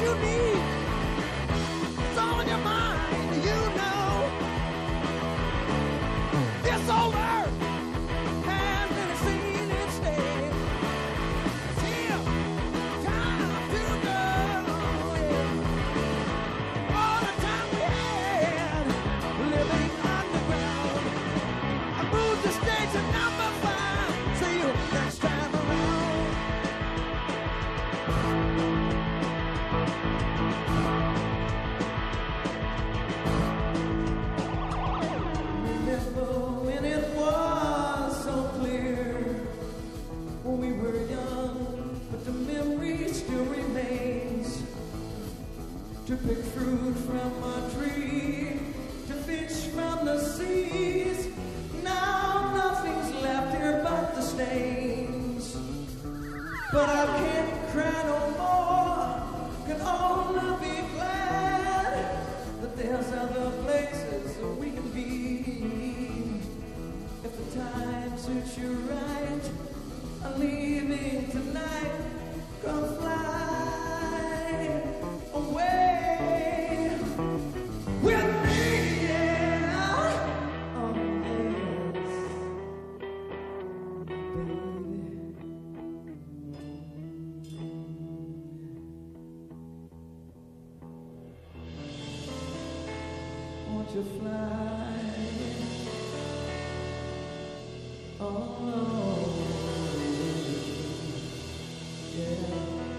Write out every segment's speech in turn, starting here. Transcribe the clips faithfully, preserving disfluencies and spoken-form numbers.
you need. It's all in your mind, you know. This old earth has never seen its day. It's here, time to go. Yeah. All the time we had living underground. I moved the stage to number five. See you next time around. Remember when it was so clear when we were young, but the memory still remains. To pick fruit from a tree, to fish from the seas. Now nothing's left here but the stains. But I can't cry no more, can only be glad that there's other places we can be. If the time suits you right, I'm leaving tonight. Come fly away with me, yeah. Oh yes, baby. Won't you fly? Oh, yeah.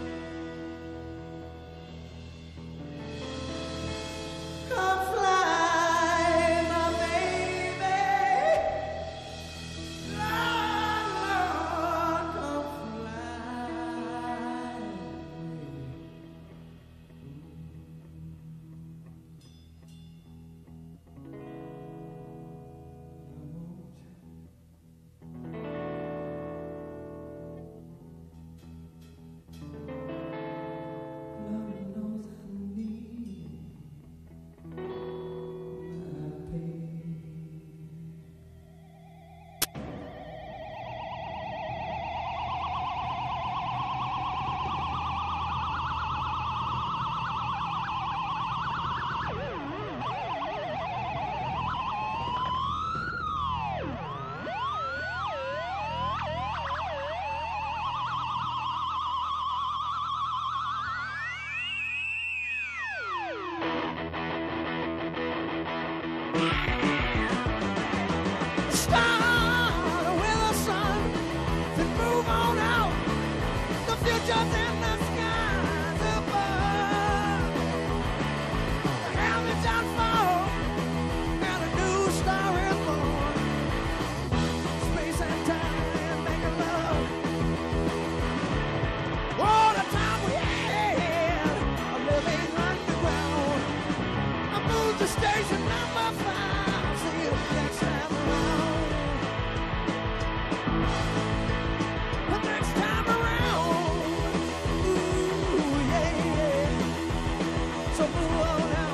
Come fly, my baby. Lord, come fly. Love knows I need my pain. Start with the sun, then move on out. The future's in the skies above. The helmets unfold, and a new star is born. Space and time making love. All the time we had, I'm living underground. I moved to station number five. See you next time around. The next time around. Ooh, yeah, yeah. So move on out.